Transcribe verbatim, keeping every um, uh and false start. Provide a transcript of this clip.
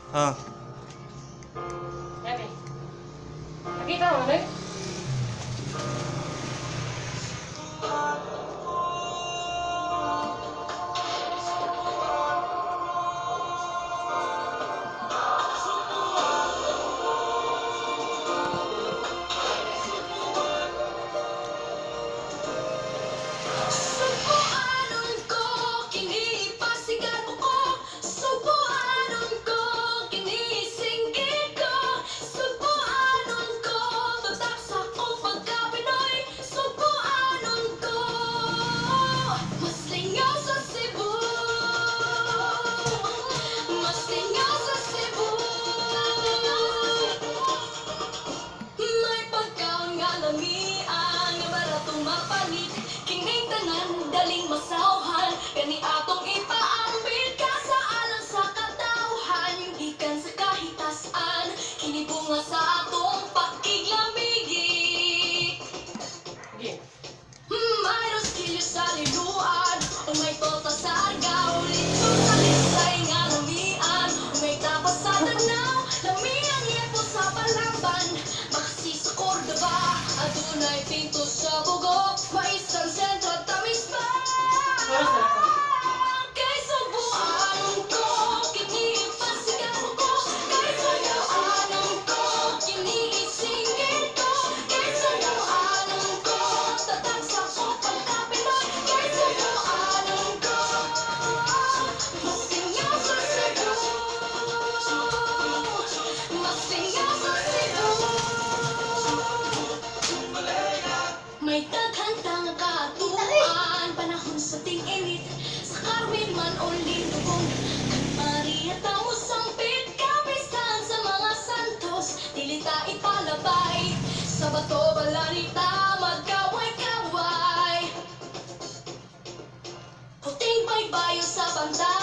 Ah. Sabi. Nakita mo, ano eh? Masauhan, kani atong ipaambit ka sa alang sa katauhan, hindi kan sa kahitasan, kini bunga sa atong pakiglamigi. Sige. Hmm, mayroon skilyo sa liluan, o may tota sa argaw, litsyon sa lisay nga lumian, o may tapas sa tagnaw, lami ang yepo sa palaban, makasi sa Cordova, adunay pinto sa bugok, maisang sentro at tamis pa. Oras na lang. Kay subuan ko, kiniipasigaw ko, kay subuan ko, kiniisingin ko, kay subuan ko, tatag sa kopang kapinoy, kay subuan ko, mas singaw sa Cebu, mas singaw sa Cebu. May taghantang katuan, panahon sa ting-init, sa Carmen man o Lindugong, kag Maria tamo sampit, kapisan sa mga santos, dilita ipalabay, sa bato balarita magkaway-kaway. Puting baybayo sa banda,